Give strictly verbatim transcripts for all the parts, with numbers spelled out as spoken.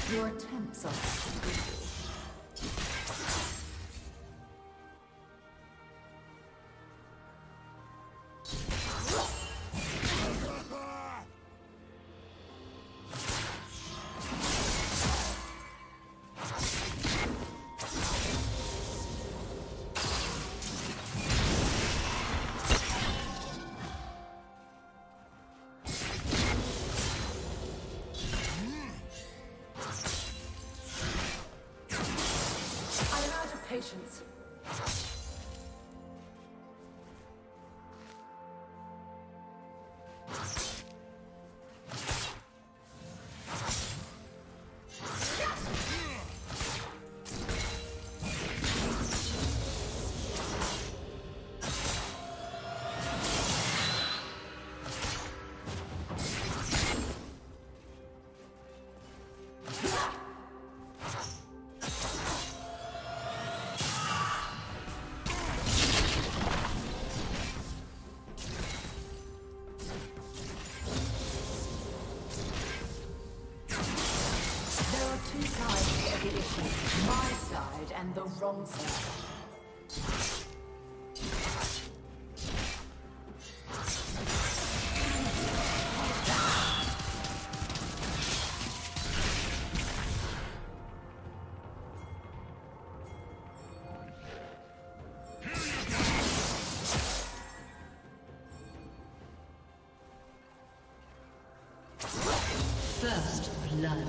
Your attempts are futile. Patience. And the wrong side. First blood.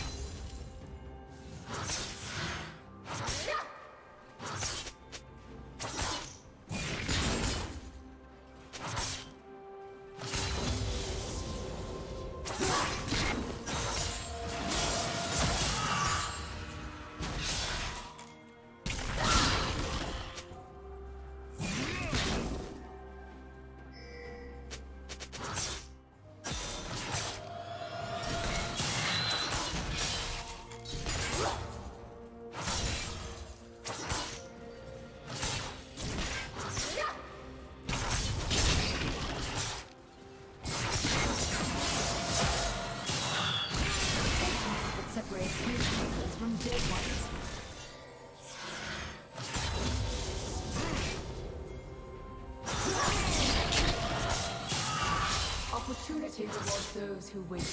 Opportunity rewards those who wait.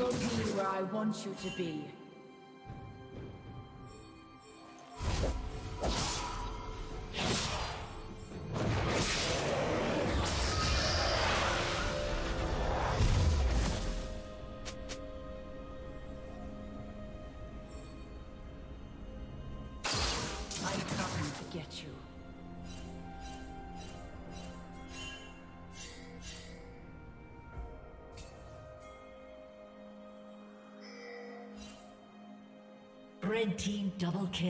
will be where I want you to be. I'm coming to get you. Red team double kill.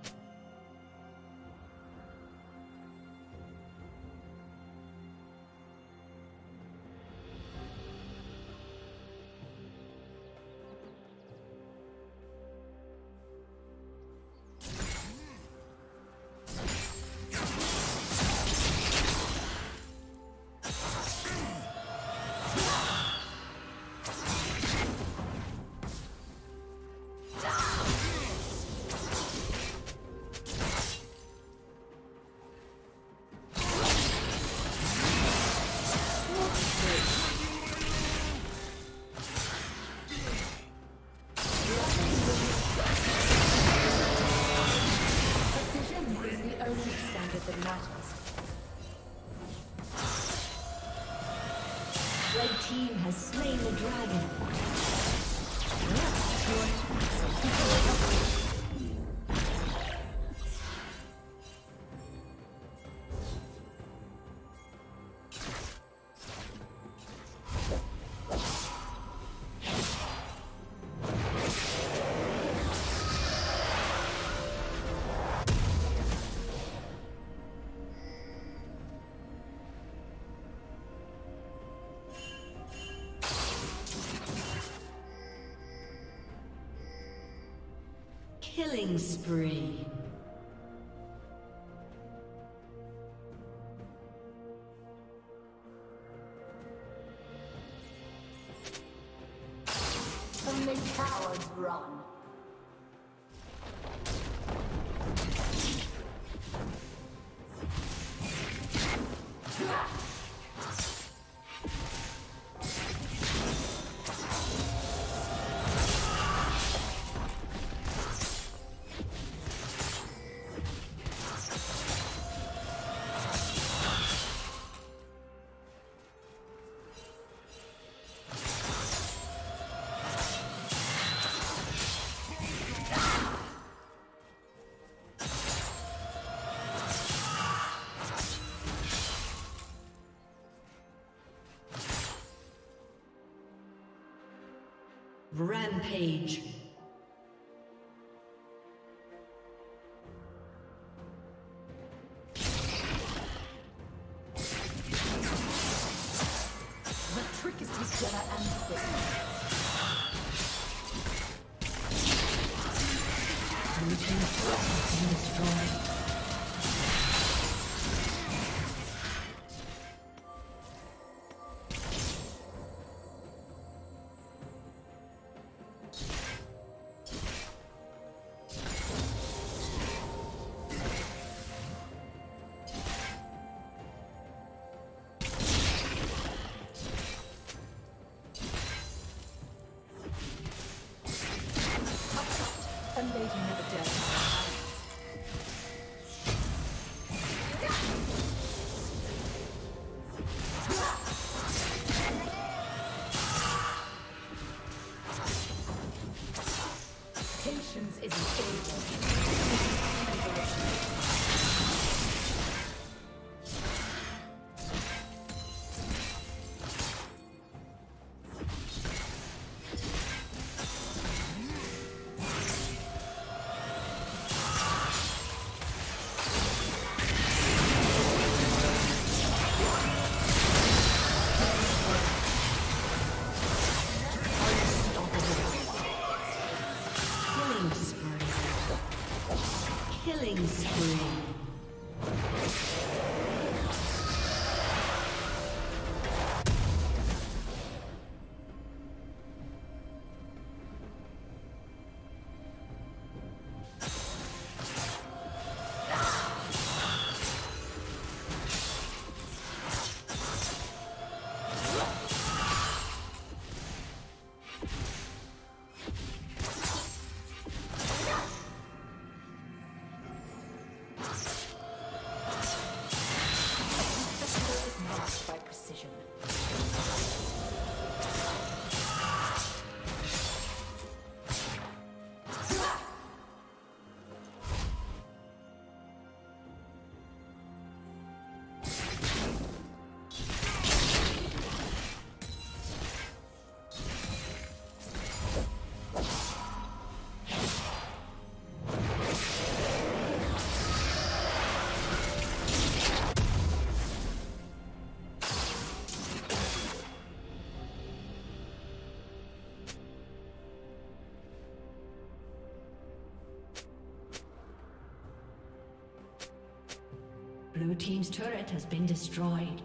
Red team has slain the dragon. Killing spree. Only cowards run. Rampage. The trick is to be clever and quick. Blue team's turret has been destroyed. A lady never dares. Blue team's turret has been destroyed.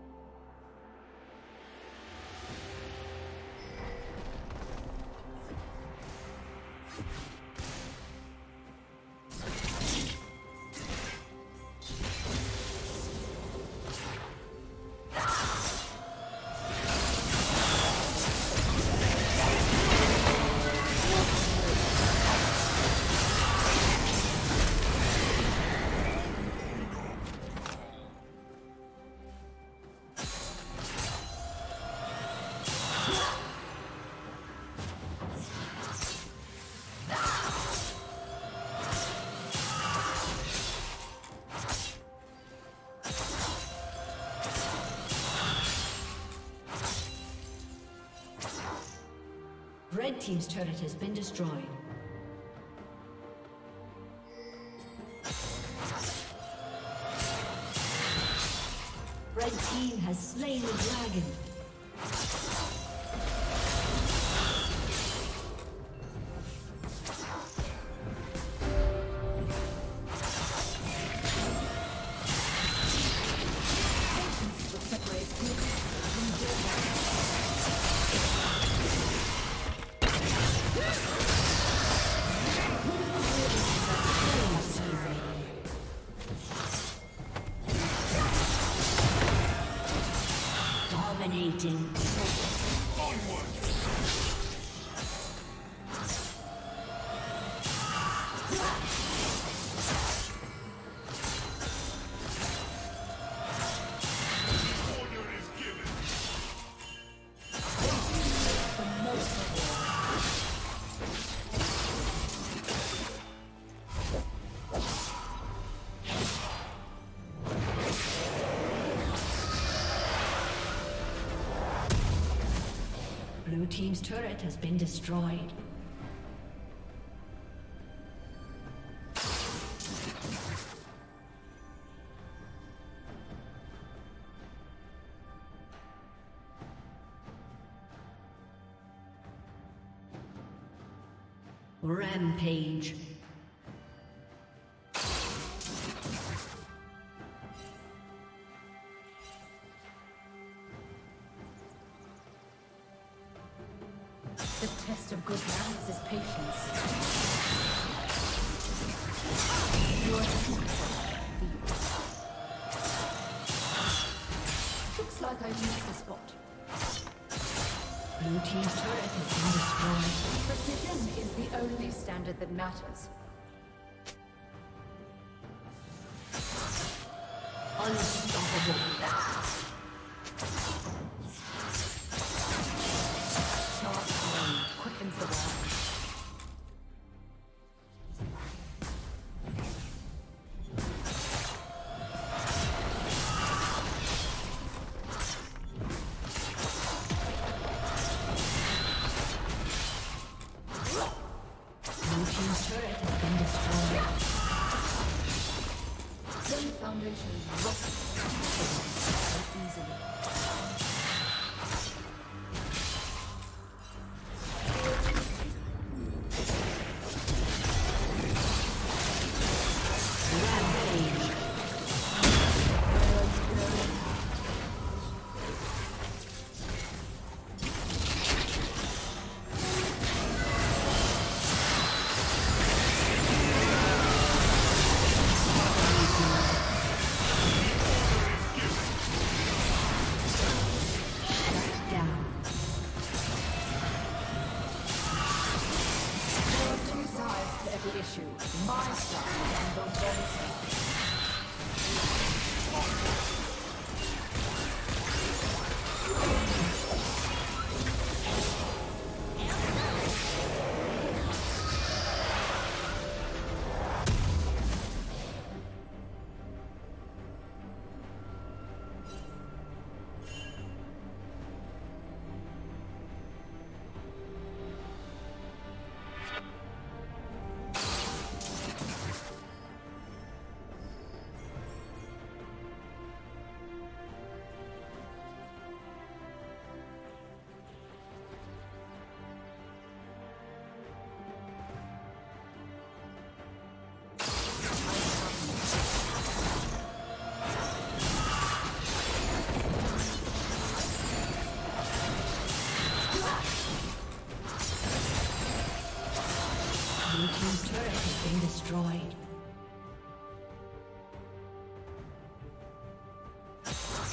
Red team's turret has been destroyed. Red team has slain the dragon. Dominating. Blue team's turret has been destroyed. Rampage. The test of good manners is patience. Your looks like I missed the spot. Blue team's turret has been destroyed. Precision is the only standard that matters. Unstoppable. Quickens the world. Blue team's turret has been destroyed. Zone foundation is rotten so easily.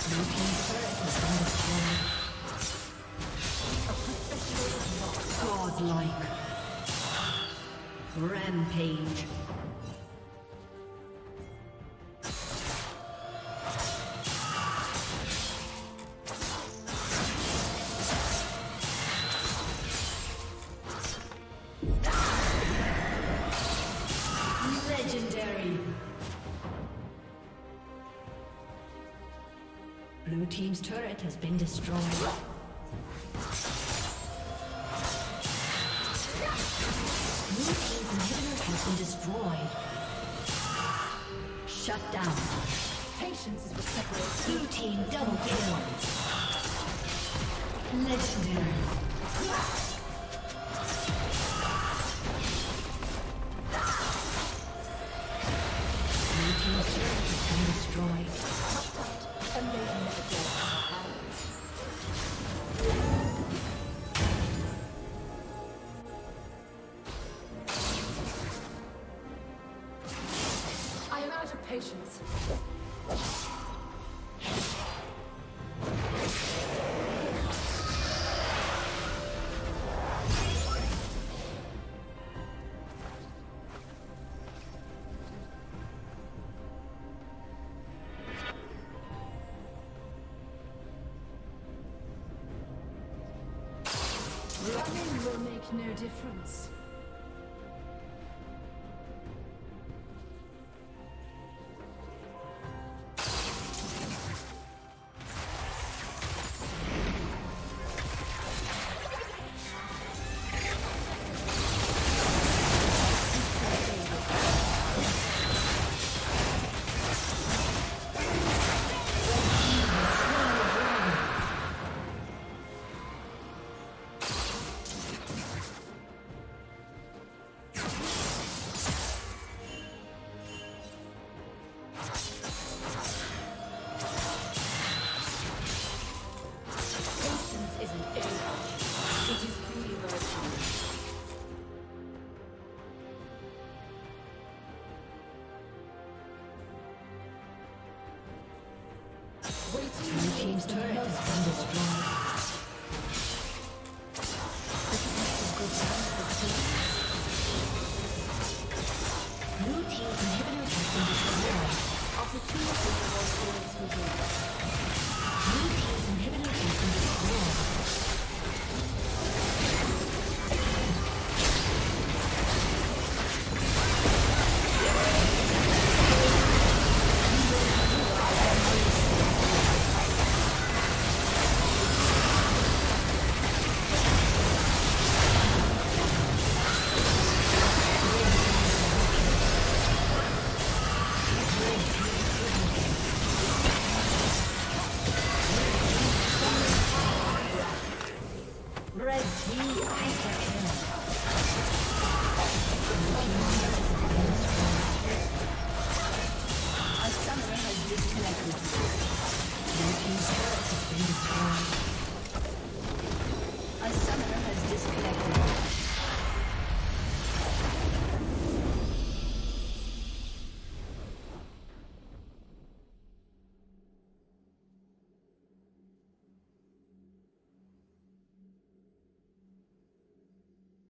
Blue team's turret has been destroyed. Godlike. Rampage. Blue team's turret has been destroyed. Blue team's inhibitor has been destroyed. Shut down. Patience is what separates. Blue team double kill. Legendary. Blue team's turret has been destroyed. And they never get I am out of patience. Running will make no difference. Blue team's turret has been destroyed. Blue team's inhibitor has been destroyed. Opportunity for experience within. Blue team's inhibitor has been destroyed. A summoner has disconnected.